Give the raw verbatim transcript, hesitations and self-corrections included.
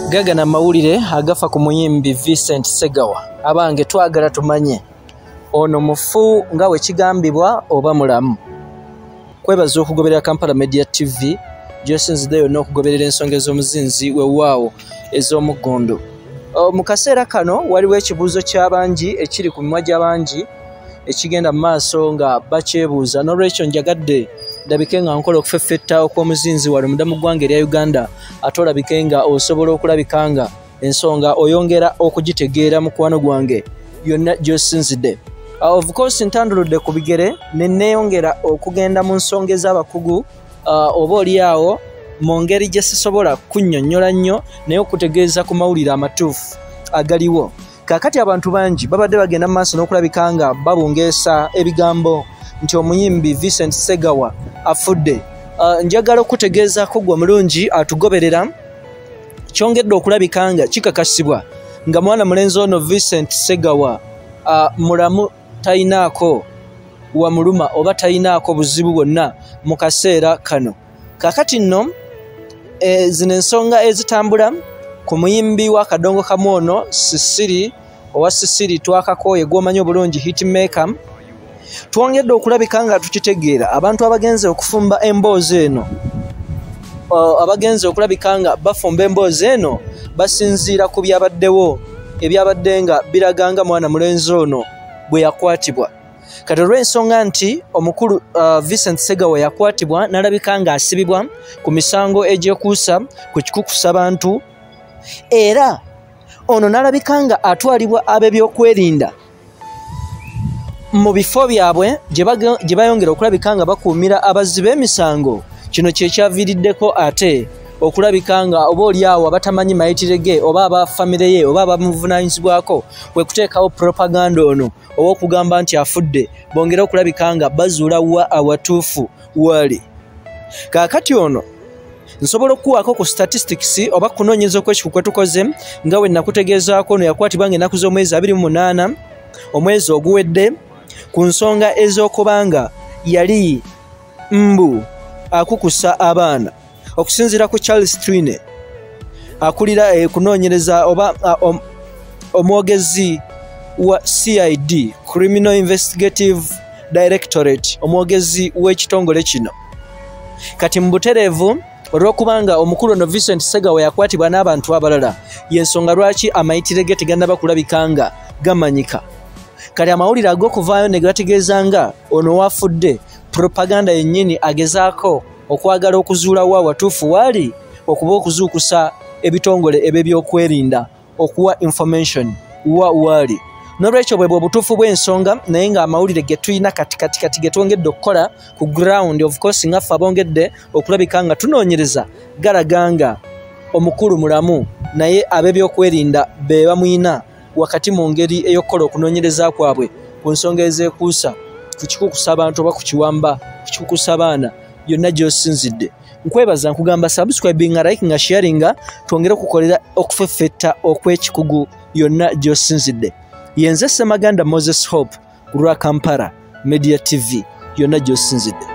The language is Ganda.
Gagana mawulire agafa ku muyimbi Vicent Ssegawa. Abange twagala tumanye ono mufu nga we kigambibwa oba mulamu. Kwebaza okugoberera Kampala Media T V, gyosinzideyo n'okugoberera ensonga ez'omuzinzi wewaawo ez'omugondo. Mu kaseera kano waliwo ekibuuzo ky'abangi ekiri ku mimwa gy'abangi ekigenda mu maaso nga bakyebuuza, n'olwekyo njagadde ndabike nga nkola okufeffetta okw'omuzinzi wali mudamu ggwanga erya Uganda, ate olabike nga osobola okulabika nga ensonga oyongera okugitegeera mukwano gwange yonna gy'osinzidde. Uh, of course ntanduludde ku bigere ne neeyongera okugenda mu nsonga ez'abakugu uh, oba oliawo mu ngeri gye sisobola kunnyonnyola nnyo naye okutegeeza ku mawulire amatuufu agaliwo. Kaakati abantu bangi babadde bagenda mu maaso n'okulabika nga babungeesa ebigambo nti omuyimbi Vicent Ssegawa afudde. Uh, njagala okutegeezaako gwe mulungi atugoberera kyongedde okulabika nga kikakasibwa nga mwana mulenzi ono Vicent Ssegawa uh, mulamu, tayinaako wamuluma oba tayinaako buzibu bwonna mu kaseera kano. Kaakati nno e, zino ensonga ezitambula ku muyimbi w'akadongo kamu ono Sisiri owa Sisiri twakakooye gw'omanyi obulungi hitmaker, twongedde okulabika nga tukitegeera abantu abagenze okufumba emboozi eno uh, abagenze okulabika nga bafumba emboozi eno basinziira ku byabaddewo ebyabadde nga biraganga mwana mulenzi ono bwe yakwatibwa. Kati olw'ensonga nti omukulu uh, Vicent Ssegawa yakwatibwa n'alabika nga asibibwa ku misango egyekuusa ku kikukusa bantu, era ono n'alabika nga atwalibwa ab'ebyokwerinda mu bifo byabwe gye bayongera okulabika nga bakuumira abazzi b'emisango. Kino kye kyaviiriddeko ate okulabika nga oba oliawo abatamanyi mayitire ge oba aba famire ye oba abamuvunaanyizibwako kwe kuteekawo propaganda ono oba okugamba nti afudde, bongera okulabika nga bazuula wa awatuufu wali. Kaakati ono nsobola okuwaako ku statistics oba kunoonyeza okwekikugu kwe tukoze nga we nakutegeezaako ono yakwatibwa nga ennaku z'omwezi abiri mu munaana omwezi oguwedde ku nsonga ez'okubanga yali mbu akukusa abaana. Okusinziira ku Charles Twine akulira e, kunoonyereza oba um, omwogezi wa C I D Criminal Investigative Directorate, omwogezi w'ekitongole kino. Kati mu butereevu olw'okubanga omukulu ono Vicent Ssegawa yakwatibwa n'abantu abalala, y'ensonga lwaki amayitire ge tegannaba kulabika nga gamanyika. Kati amawulire ag'okuvaayo ne gategeeza nga ono wafudde, propaganda yennyini agezaako okwagala okuzuulawo awatuufu waali okuba okuzuukusa ebitongole eb'ebyokwerinda okuwa information wa waali. N'olwekyo bwe bwe obutuufu bw'ensonga, naye nga amawulire ge tulina kati kati kati ge twongedde okukola ku ground, of course nga ffe abongedde okulabika nga tunoonyereza galaga nga omukulu mulamu naye ab'ebyokwerinda be bamuyina wakati mu ngeri ey'okukola okunoonyereza kwabwe ku nsonga ezeekuusa ku kikukusa abantu oba ku kiwamba ku kikukusa abaana yonna gy'osinzidde. Nkwebaza nkugamba subscribing nga like nga sharing twongere okukolera okufeffetta okw'ekikugu yonna gy'osinzidde. Yenze Ssemaganda Moses Hope ku lwa Kampala Media T V yonna gy'osinzidde.